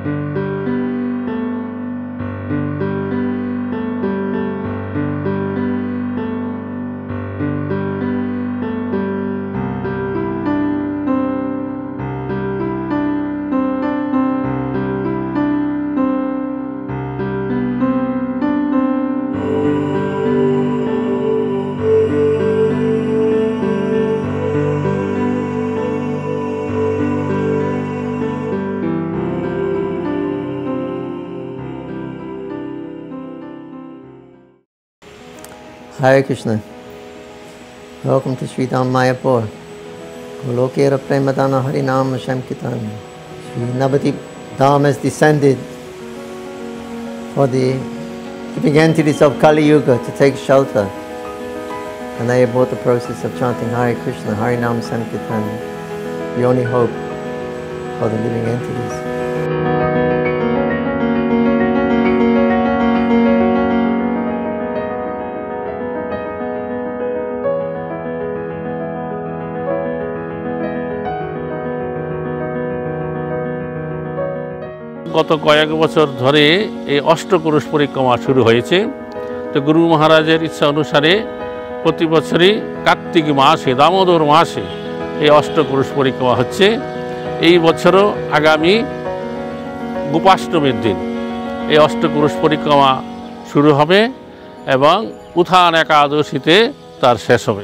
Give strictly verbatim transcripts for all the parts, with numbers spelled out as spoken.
Hare Krishna. Welcome to Sri Dhama Mayapur. Golokera Premadana Harinam Shamkitan. Sri Navadvipa Dham has descended for the living entities of Kali Yuga to take shelter. And they abort the process of chanting Hare Krishna, Harinam Sankirtan, the only hope for the living entities. গত কয়েক বছর ধরে এই অষ্টকোরস পরিক্রমা শুরু হয়েছে। তো গুরু মহারাজের ইচ্ছা অনুসারে প্রতি বছরই কার্তিক মাসে দামোদর মাসে এই অষ্টকোরস পরিক্রমা হচ্ছে। এই বছরও আগামী গোপাষ্টমীর দিন এই অষ্টকোরস পরিক্রমা শুরু হবে এবং উত্থান একাদশীতে তার শেষ হবে।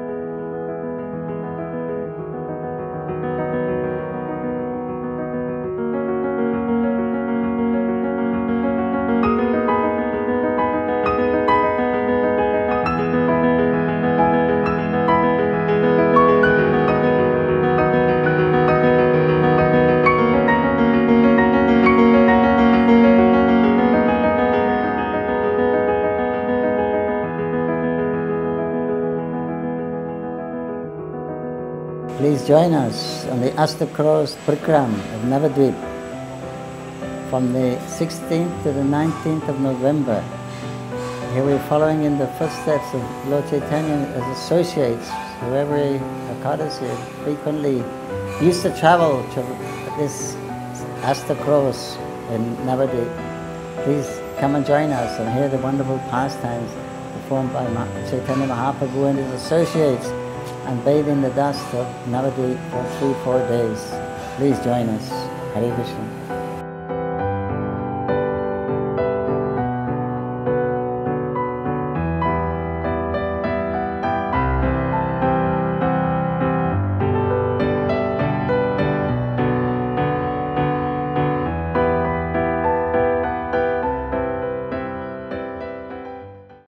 Please join us on the Asta Krosh Parikrama of Navadvipa from the sixteenth to the nineteenth of November. Here we're following in the footsteps of Lord Chaitanya as associates who every acaryas here frequently used to travel to this Asta Krosh in Navadvipa. Please come and join us and hear the wonderful pastimes performed by Chaitanya Mahaprabhu and his associates, and bathe in the dust of Navadvipa for three, four days. Please join us. Hare Krishna.